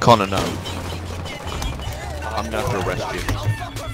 Connor, no. I'm gonna have to arrest you.